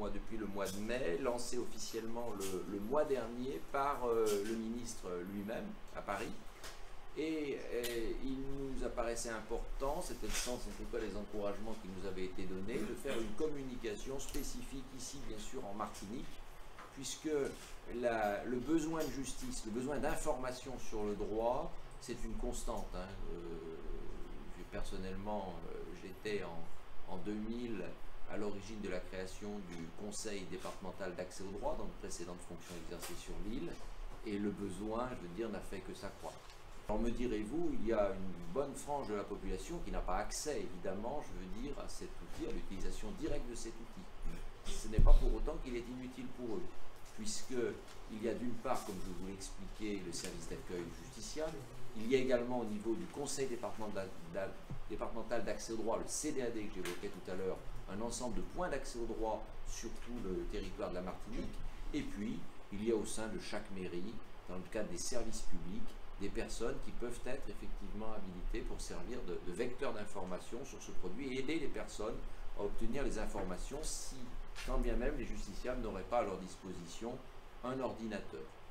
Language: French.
moi depuis le mois de mai, lancé officiellement le mois dernier par le ministre lui-même à Paris. Et il nous apparaissait important, c'était le sens en tout cas des encouragements qui nous avaient été donnés, de faire une communication spécifique ici bien sûr en Martinique, puisque le besoin de justice, le besoin d'information sur le droit, c'est une constante. Hein. Personnellement, j'étais en 2000 à l'origine de la création du Conseil départemental d'accès au droit dans de précédentes fonctions exercées sur l'île, et le besoin, je veux dire, n'a fait que s'accroître. Alors me direz-vous, il y a une bonne frange de la population qui n'a pas accès, évidemment, je veux dire, à cet outil, à l'utilisation directe de cet outil. Ce n'est pas pour autant qu'il est inutile pour eux, puisqu'il y a d'une part, comme je vous l'ai expliqué, le service d'accueil justiciable, il y a également au niveau du Conseil départemental d'accès au droit, le CDAD que j'évoquais tout à l'heure, un ensemble de points d'accès au droit sur tout le territoire de la Martinique, et puis il y a au sein de chaque mairie, dans le cadre des services publics, des personnes qui peuvent être effectivement habilitées pour servir de vecteurs d'information sur ce produit et aider les personnes à obtenir les informations si, quand bien même, les justiciables n'auraient pas à leur disposition un ordinateur.